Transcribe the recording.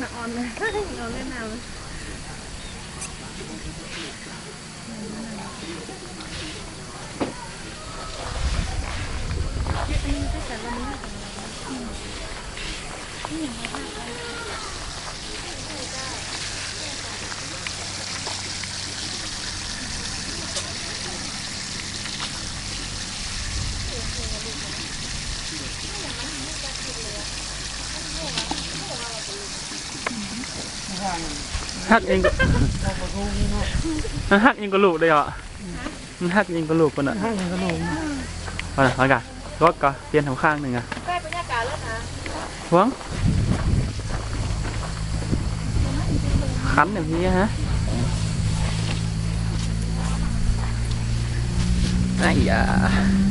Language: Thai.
ออนเลยเอาเล่นน้ำฮักเองก็ฮักเองก็ลูกได้เหรอฮักเองก็ลูกคนอ่ะฮักเองก็ลูกมาละมากันรถก็เปลี่ยนทำข้างหนึ่งอ่ะใกล้บรรยากาศแล้วนะหวงขันอย่างนี้ฮะไอ้ยา